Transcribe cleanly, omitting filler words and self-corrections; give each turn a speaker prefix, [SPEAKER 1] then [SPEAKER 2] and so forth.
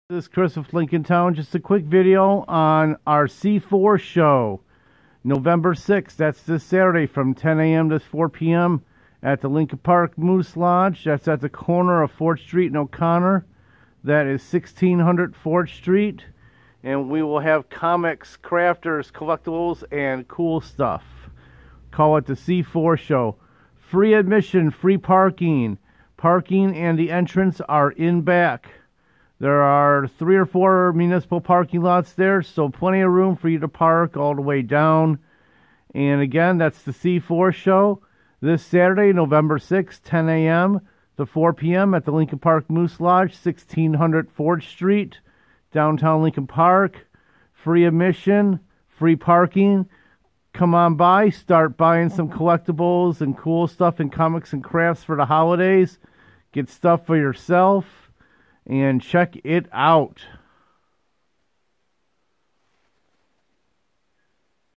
[SPEAKER 1] This is Chris with Lincoln Town. Just a quick video on our C4 show. November 6th, that's this Saturday from 10 a.m. to 4 p.m. at the Lincoln Park Moose Lodge. That's at the corner of 4th Street and O'Connor. That is 1600 4th Street. And we will have comics, crafters, collectibles, and cool stuff. Call it the C4 show. Free admission, free parking. Parking and the entrance are in back. There are 3 or 4 municipal parking lots there, so plenty of room for you to park all the way down. And again, that's the C4 show this Saturday, November 6th, 10 a.m. to 4 p.m. at the Lincoln Park Moose Lodge, 1600 4th Street, downtown Lincoln Park. Free admission, free parking. Come on by, start buying some collectibles and cool stuff and comics and crafts for the holidays. Get stuff for yourself. And check it out.